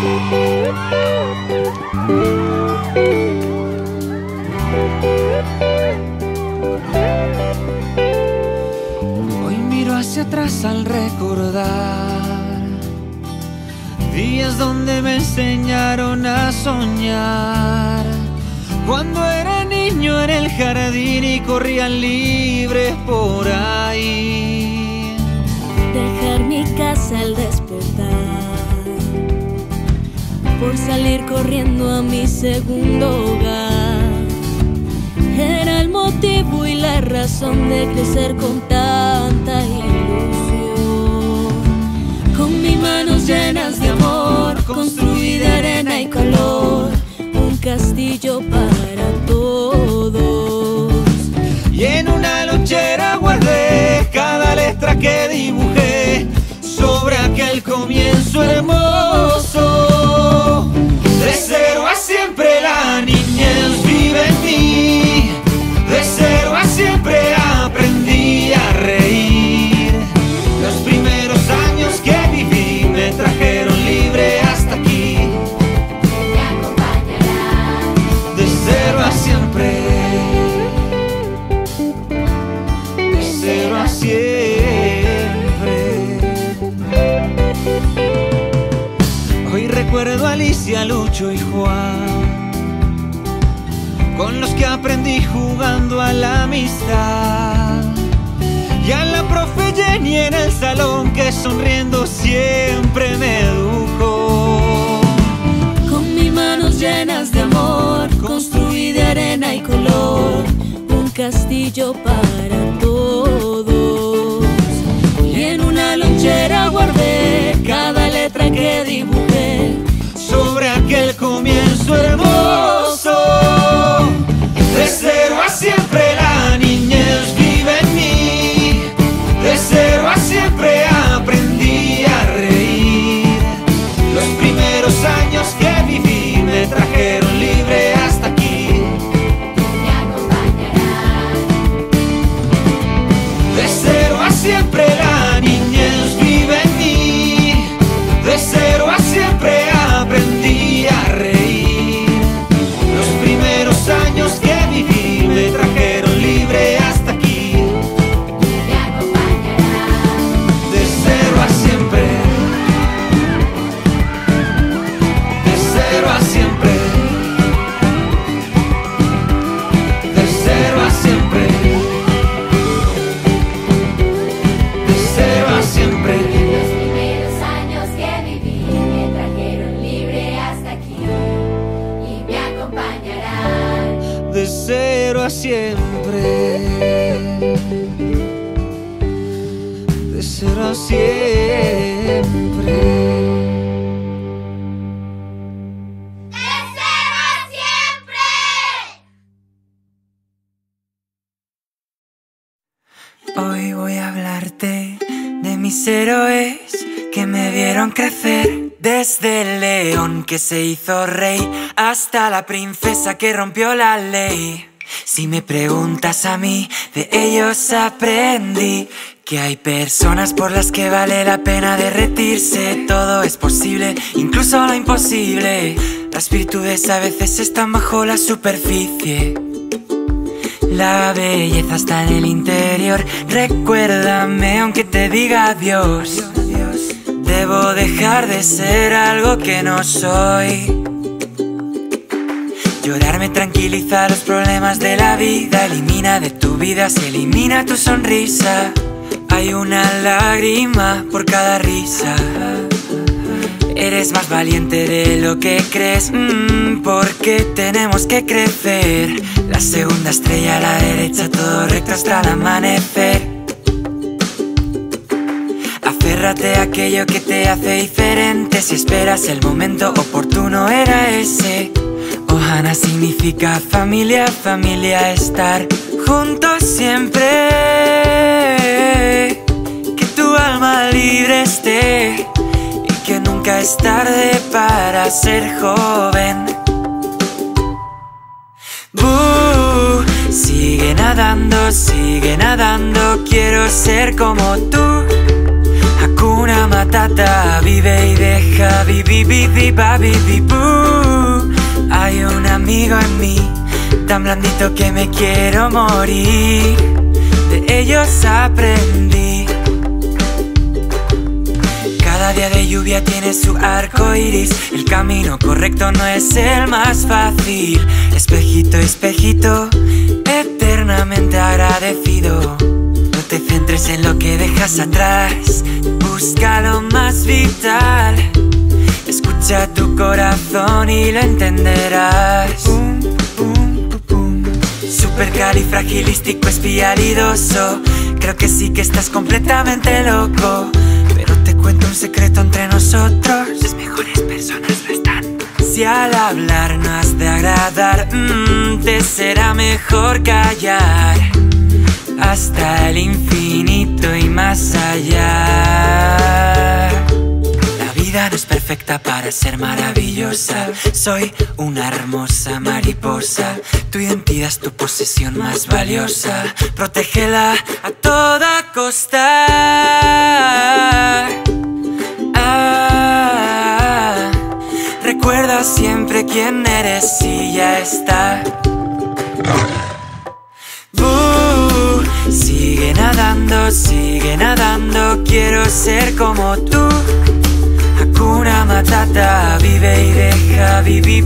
Hoy miro hacia atrás al recordar días donde me enseñaron a soñar. Cuando era niño en el jardín y corrían libres por ahí. Dejar mi casa al despertar, por salir corriendo a mi segundo hogar. Era el motivo y la razón de crecer con tanta ilusión. Con mis manos llenas de amor, construí de arena y color un castillo para todos. Y en una lonchera guardé cada letra que dibujé sobre aquel comienzo hermoso. De cero a siempre la niñez vive en mí. De cero a siempre aprendí a reír. Los primeros años que viví me trajeron libre hasta aquí. Me acompañará De cero a siempre. De cero a siempre. Hoy recuerdo a Alicia, Lucho y Juan, con los que aprendí jugando a la amistad. Y a la profe Jenny en el salón que sonriendo siempre me educó. con mis manos llenas de amor, construí de arena y color un castillo para todos. Y en una lonchera guardé cada letra que dibujé Sobre aquel comienzo hermoso. De cero a siempre la niñez vive en mí. De cero a siempre aprendí a reír. Los primeros años que viví me trajeron libre hasta aquí. me acompañará. De cero a siempre la niñez vive en mí. De cero a siempre aprendí a reír. Los primeros años que viví me trajeron libre hasta aquí. Me acompañará. De cero a siempre. De cero a siempre. De cero a siempre. De cero a siempre. Los primeros años que viví me trajeron libre hasta aquí y me acompañarán. De cero a siempre. De cero a siempre. Hoy voy a hablarte de mis héroes que me vieron crecer. Desde el león que se hizo rey hasta la princesa que rompió la ley. Si me preguntas a mí, de ellos aprendí que hay personas por las que vale la pena derretirse. Todo es posible, incluso lo imposible. Las virtudes a veces están bajo la superficie. La belleza está en el interior. Recuérdame aunque te diga adiós. Debo dejar de ser algo que no soy. Llorar me tranquiliza los problemas de la vida. Elimina de tu vida, se elimina tu sonrisa. Hay una lágrima por cada risa. Eres más valiente de lo que crees, porque tenemos que crecer. La segunda estrella a la derecha, todo recto hasta el amanecer. Aférrate a aquello que te hace diferente. Si esperas el momento oportuno era ese. Ohana significa familia, familia, estar juntos siempre. Que tu alma libre esté y que nunca es tarde para ser joven. Sigue nadando, quiero ser como tú. Hakuna Matata. Matata, vive y deja, boo. Hay un amigo en mí, tan blandito que me quiero morir. De ellos aprendí. Cada día de lluvia tiene su arco iris. El camino correcto no es el más fácil. Espejito, espejito, eternamente agradecido. No te centres en lo que dejas atrás, busca lo más vital. Escucha tu corazón y lo entenderás. Supercalifragilístico espialidoso. Creo que sí que estás completamente loco, pero te cuento un secreto entre nosotros: las mejores personas lo están. Si al hablar no has de agradar, te será mejor callar. Hasta el infinito y más allá. La vida no es perfecta para ser maravillosa. Soy una hermosa mariposa. Tu identidad es tu posesión más valiosa. Protégela a toda costa. Recuerda siempre quién eres y ya está. Sigue nadando, quiero ser como tú. Hakuna Matata, vive y deja,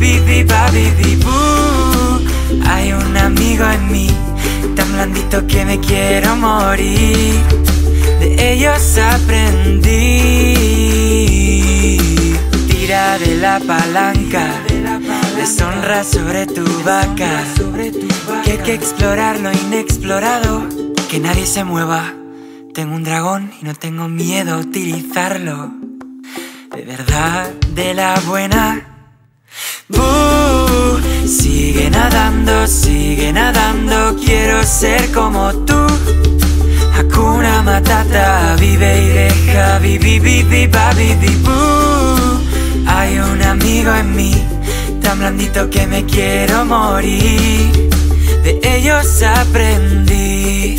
boo. Hay un amigo en mí, tan blandito que me quiero morir. De ellos aprendí. Tira de la palanca, deshonra sobre tu vaca. Que hay que explorar lo inexplorado. Que nadie se mueva. Tengo un dragón y no tengo miedo a utilizarlo. De verdad, de la buena. Sigue nadando, quiero ser como tú. Hakuna Matata, vive y deja, boo. Hay un amigo en mí, tan blandito que me quiero morir. De ellos aprendí.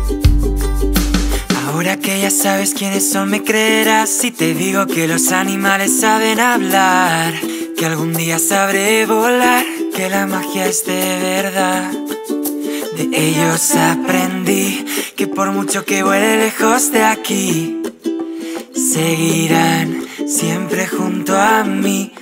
Ahora que ya sabes quiénes son, me creerás si te digo que los animales saben hablar, que algún día sabré volar, que la magia es de verdad. De ellos aprendí que por mucho que vuele lejos de aquí, seguirán siempre junto a mí.